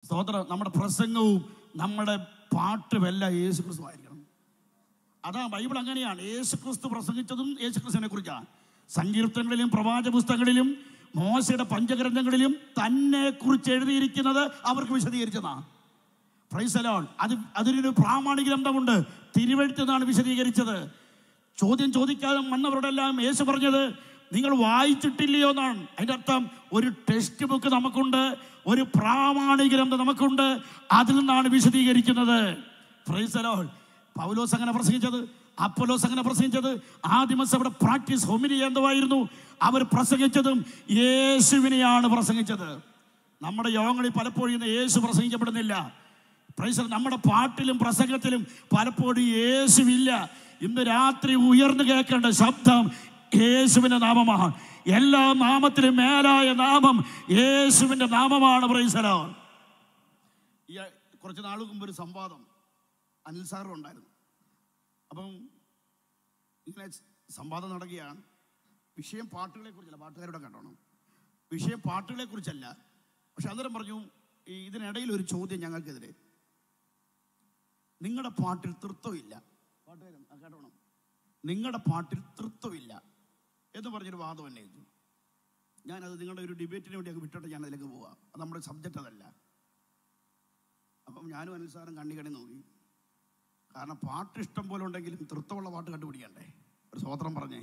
സ്തോത്രം. നമ്മുടെ പ്രസംഗവും നമ്മുടെ പാട്ടുമെല്ലാം യേശു ക്രിസ്തു ആയിരിക്കണം. അതാ ബൈബിൾ അങ്ങനെയാണ്. യേശു ക്രിസ്തു പ്രസംഗിച്ചതും യേശു ക്രിസ്തുവിനെ കുറിച്ചാണ്. സങ്കീർത്തനങ്ങളിലും പ്രവാചക പുസ്തകങ്ങളിലും മോശയുടെ പഞ്ചഗ്രന്ഥങ്ങളിലും തന്നെ കുറിച്ച് എഴുതിയിരിക്കുന്നത് അവർക്ക് വിശദീകരിച്ചതാണ്. Price the Lord. അതിനൊരു പ്രാമാണിക ഗ്രന്ഥമുണ്ട്, തിരുവെഴുത്തെന്നാണ് വിശദീകരിച്ചത്. ചോദ്യം ചോദിക്കാതെ വന്നവരോടെല്ലാം യേശു പറഞ്ഞത് നിങ്ങൾ വായിച്ചിട്ടില്ലയോ എന്നാണ്. അതിൻ്റെ അർത്ഥം ഒരു ടെക്സ്റ്റ് ബുക്ക് നമുക്കുണ്ട്, ഒരു പ്രാമാണിക ഗ്രന്ഥം നമുക്കുണ്ട്, അതിൽ നിന്നാണ് വിശദീകരിക്കുന്നത്. Price the Lord. പൗലോസ് അങ്ങനെ പ്രസംഗിച്ചത്, അപ്പൊലോസ് അങ്ങനെ പ്രസംഗിച്ചത്, ആദിമസഭയുടെ പ്രാക്ടീസ് ഹോമിനിയ എന്തുവായിരുന്നു? അവർ പ്രസംഗിച്ചതും യേശുവിനെയാണ് പ്രസംഗിച്ചത്. നമ്മുടെ യോഗങ്ങളിൽ പലപ്പോഴും യേശു പ്രസംഗിക്കപ്പെടുന്നില്ല. പ്രൈസ്. നമ്മുടെ പാട്ടിലും പ്രസംഗത്തിലും പലപ്പോഴും യേശുവില്ല. ഇന്ന് രാത്രി ഉയർന്നു കേൾക്കേണ്ട ശബ്ദം യേശുവിൻ്റെ നാമമാണ്. എല്ലാ നാമത്തിലും മേലായ നാമം യേശുവിൻ്റെ നാമമാണ്. Praise the Lord. ഈ കുറച്ച് നാൾ മുമ്പ് ഒരു സംവാദം അനിൽ സാറും ഉണ്ടായിരുന്നു. അപ്പം ഇങ്ങനെ സംവാദം നടക്കുകയാണ്. വിഷയം പാട്ടുകളെ കുറിച്ചല്ല, പാട്ടുകാരോടെ കേട്ടോണം, വിഷയം പാട്ടുകളെ കുറിച്ചല്ല. പക്ഷെ അന്നേരം പറഞ്ഞു, ഇതിനിടയിൽ ഒരു ചോദ്യം ഞങ്ങൾക്കെതിരെ, നിങ്ങളുടെ പാട്ടിൽ തൃത്വമില്ല, പാട്ടുകാരൻ കേട്ടോണം, നിങ്ങളുടെ പാട്ടിൽ തൃത്വമില്ല എന്ന് പറഞ്ഞൊരു വാദം ഉന്നയിച്ചു. ഞാനത് നിങ്ങളുടെ ഒരു ഡിബേറ്റിന് വേണ്ടിയൊക്കെ വിട്ടിട്ട് ഞാൻ അതിലേക്ക് പോവാം. അത് നമ്മുടെ സബ്ജക്റ്റ് അതല്ല. അപ്പം ഞാനും അനിൽ സാറും കണ്ണി നോക്കി. കാരണം പാട്ട് ഇഷ്ടം പോലെ ഉണ്ടെങ്കിലും തൃത്വമുള്ള പാട്ട് കണ്ടുപിടിക്കണ്ടേ? ഒരു സ്തോത്രം പറഞ്ഞേ.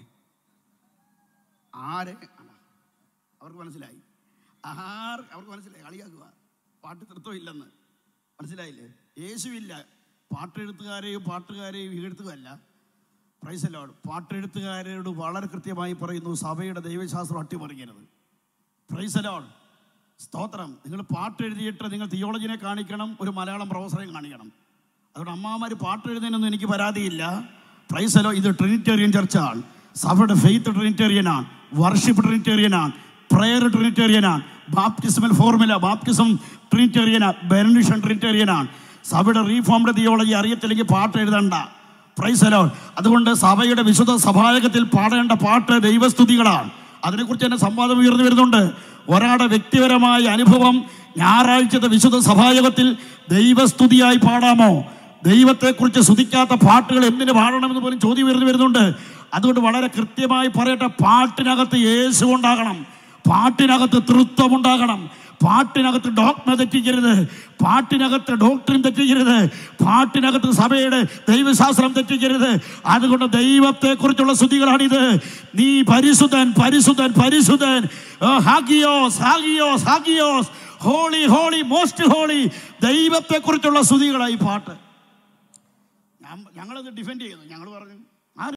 അവർക്ക് മനസ്സിലായി, അവർക്ക് മനസ്സിലായി, കളിയാക്കുക, പാട്ട് തൃത്വമില്ലെന്ന് മനസ്സിലായില്ലേ? യേശുവില്ല. പാട്ടെഴുത്തുകാരെയും ഈഴ്ത്തുകയല്ല. Praise the Lord. പാട്ടെഴുത്തുകാരോട് വളരെ കൃത്യമായി പറയുന്നു, സഭയുടെ ദൈവശാസ്ത്രം അട്ടിമറിക്കരുത്. Praise the Lord. സ്തോത്രം. നിങ്ങൾ പാട്ടെഴുതിയിട്ട് നിങ്ങൾ തിയോളജിനെ കാണിക്കണം, ഒരു മലയാളം പ്രൊഫസറെയും കാണിക്കണം. അതുകൊണ്ട് അമ്മമാർ പാട്ടെഴുതുന്നതിനൊന്നും എനിക്ക് പരാതിയില്ല. Praise the Lord. ഇത് ട്രിനിറ്റേറിയൻ ചർച്ചാണ്. സഭയുടെ ഫെയ്ത്ത് ട്രിനിറ്റേറിയനാണ്, വർഷിപ്പ് ട്രിനിറ്റേറിയനാണ്, പ്രയർ ട്രിനിറ്റേറിയനാണ്, ബാപ്റ്റിസമൽ ഫോർമുല ബാപ്റ്റിസം ട്രിനിറ്റേറിയനാണ്, ബെനഡിക്ഷൻ ട്രിനിറ്റേറിയനാണ്. സഭയുടെ റീഫോംഡ് തിയോളജി അറിയത്തില്ലെങ്കിൽ പാട്ട് എഴുതണ്ട. Price the Lord. അതുകൊണ്ട് സഭയുടെ വിശുദ്ധ സഭായകത്തിൽ പാടേണ്ട പാട്ട് ദൈവസ്തുതികളാണ്. അതിനെക്കുറിച്ച് തന്നെ സംവാദം ഉയർന്നു വരുന്നുണ്ട്. ഒരാളുടെ വ്യക്തിപരമായ അനുഭവം ഞായറാഴ്ചത്തെ വിശുദ്ധ സഭായകത്തിൽ ദൈവസ്തുതിയായി പാടാമോ? ദൈവത്തെക്കുറിച്ച് സ്തുതിക്കാത്ത പാട്ടുകൾ എന്തിനു പാടണമെന്ന് പോലും ചോദ്യം ഉയർന്നു വരുന്നുണ്ട്. അതുകൊണ്ട് വളരെ കൃത്യമായി പറയട്ടെ, പാട്ടിനകത്ത് യേശു ഉണ്ടാകണം, പാട്ടിനകത്ത് തൃത്വം ഉണ്ടാകണം, പാട്ടിനകത്ത് ഡോക്മ തെറ്റിക്കരുത്, പാട്ടിനകത്ത് ഡോക്ടറിൻ തെറ്റിക്കരുത്, പാട്ടിനകത്ത് സഭയുടെ ദൈവശാസ്ത്രം തെറ്റിക്കരുത്. അതുകൊണ്ട് ദൈവത്തെക്കുറിച്ചുള്ള സ്തുതികളാണിത്. നീ പരിശുദ്ധൻ, പരിശുദ്ധൻ, പരിശുദ്ധൻ, ഹാഗിയോസ്, ഹാഗിയോസ്, ഹാഗിയോസ്, ഹോളി, ഹോളി, മോസ്റ്റ് ഹോളി. ദൈവത്തെക്കുറിച്ചുള്ള സ്തുതികളായി പാട്ട്. ഞങ്ങളത് ഡിഫെൻഡ് ചെയ്യുന്നു. ഞങ്ങൾ പറഞ്ഞു